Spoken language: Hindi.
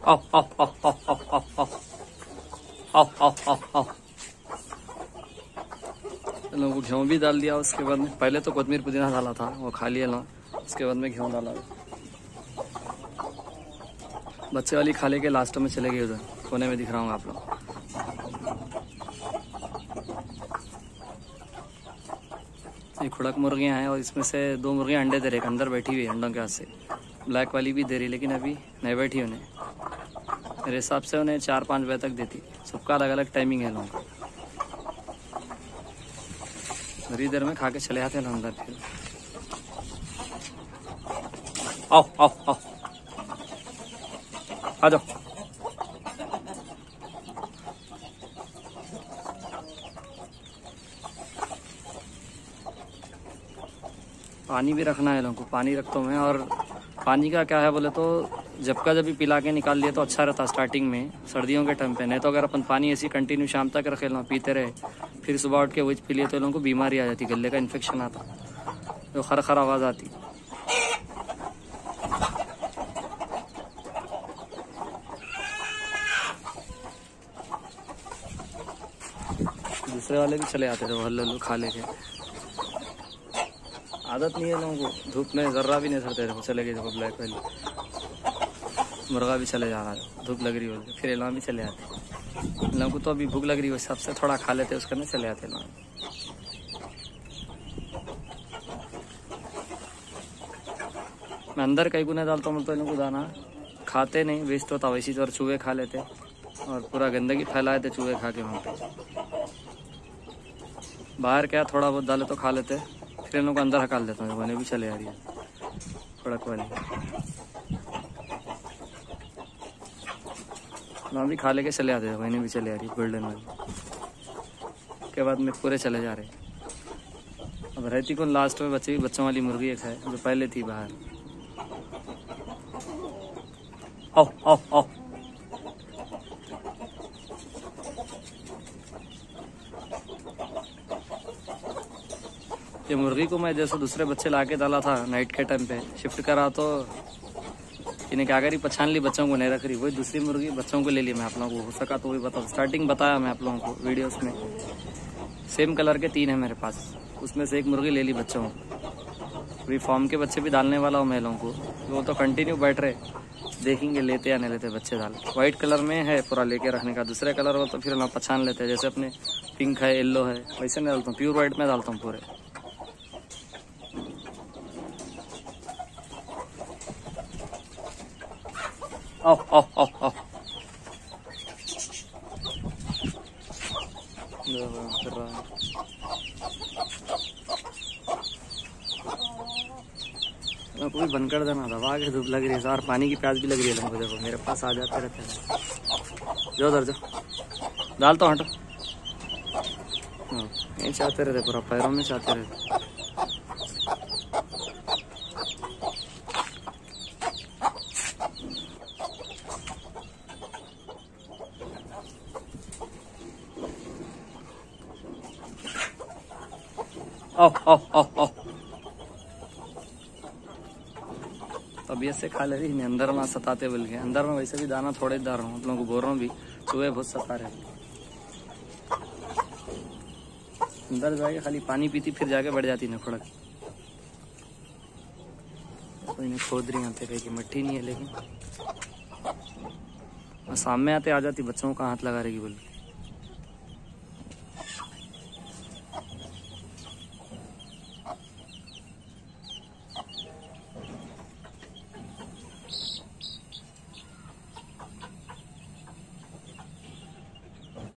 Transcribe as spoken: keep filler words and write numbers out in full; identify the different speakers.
Speaker 1: आओ आओ आओ आओ आओ आओ आओ आओ आओ आओ आओ। चलो वो गेहूँ भी डाल दिया। उसके बाद में पहले तो कोतमीर पुदीना डाला था, वो खा लिया ना। उसके बाद में गेहूँ डाला। बच्चे वाली खा लेके लास्ट में चले गए, उधर कोने में दिख रहा हूँ आप लोग। ये खुड़क मुर्गियाँ हैं और इसमें से दो मुर्गियाँ अंडे दे रहे, अंदर बैठी हुई है अंडों के हाथ से। ब्लैक वाली भी दे रही, लेकिन अभी नहीं बैठी उन्हें। मेरे हिसाब से उन्हें चार पाँच बजे तक देती। सबका अलग अलग टाइमिंग है लोगों का। थोड़ी देर में खा के चले आते हैं अंदर। फिर आओ आओ आओ आ जाओ। पानी भी रखना है लोगों को, पानी रखता हूँ मैं। और पानी का क्या है बोले तो जब का जब भी पिला के निकाल लिया तो अच्छा रहता स्टार्टिंग में, सर्दियों के टाइम पे। नहीं तो अगर अपन पानी ऐसी कंटिन्यू शाम तक रखे लो, पीते रहे, फिर सुबह उठ के वही पी लिए तो लोगों को बीमारी आ जाती, गले का इन्फेक्शन आता, तो खर खर आवाज़ आती। दूसरे वाले भी चले आते थे वो हल्लू खा लेके। आदत नहीं है लोगों को, धूप में जर्रा भी नहीं सरते थे। चले गए देखो ब्लैक वाली मुर्गा भी चले जा रहा है, धूप लग रही हो फिर एलवा भी चले आते। लोगों को तो अभी भूख लग रही हो, सबसे थोड़ा खा लेते उसके अंदर चले आते लोग। मैं अंदर कई गुने डालता हूँ तो इन लोगों को दाना खाते नहीं, वेस्ट होता वैसी तो। और चूहे खा लेते और पूरा गंदगी फैलाए थे चूहे खा के वहाँ पे। बाहर क्या थोड़ा बहुत डाले तो खा लेते, फिर इन लोग को अंदर हकाल देता हूँ। उन्हें भी चले आ रही है कड़क वाली। वहाँ भी खा लेके चले आते थे, वहीं भी चले आ रही गोल्डन वाली। के बाद में पूरे चले जा रहे। अब रहती कौन लास्ट में बच्चे बच्चों वाली मुर्गी एक है जो पहले थी बाहर। आओ आओ आओ ये मुर्गी को मैं जैसे दूसरे बच्चे लाके डाला था नाइट के टाइम पे शिफ्ट करा, तो इन्हें क्या करी पहचान ली, बच्चों को नहीं रख रही। वही दूसरी मुर्गी बच्चों को ले ली मैं आप लोगों को। हो सका तो वही बताओ, स्टार्टिंग बताया मैं आप लोगों को वीडियोस में। सेम कलर के तीन है मेरे पास, उसमें से एक मुर्गी ले ली बच्चों को। अभी फॉर्म के बच्चे भी डालने वाला हूँ मैं लोगों को। वो तो कंटिन्यू बैठ रहे, देखेंगे लेते या नहीं लेते बच्चे डाल। व्हाइट कलर में है पूरा लेके रखने का, दूसरे कलर हो तो फिर ना पहचान लेते हैं। जैसे अपने पिंक है, येलो है, वैसे नहीं डालता हूँ, प्योर व्हाइट में डालता हूँ पूरे। आओ आओ आओ आओ आपको भी बंद कर देना, दबा के धूप लग रही है यार, पानी की प्यास भी लग रही है हमको। देखो मेरे पास आ जाते रहते हैं। जो उधर जो डालता हूँ, हटो। हाँ यहीं चाहते रहते, पूरा पैरों में चाहते रहते। आओ आओ आओ आओ। तबीयत से खा ले रही है, अंदर में सताते बोल के। अंदर में वैसे भी दाना थोड़े डाल रहा हूँ, आप लोगों को बोल रहा हूँ भी चूहे बहुत सता रहे। अंदर जाके खाली पानी पीती, फिर जाके बढ़ जाती ना खुड़क। कोई नहीं खोद रही आते कहीं की मट्टी नहीं है, लेकिन सामने आते आ जाती, बच्चों का हाथ लगा रहेगी बोल।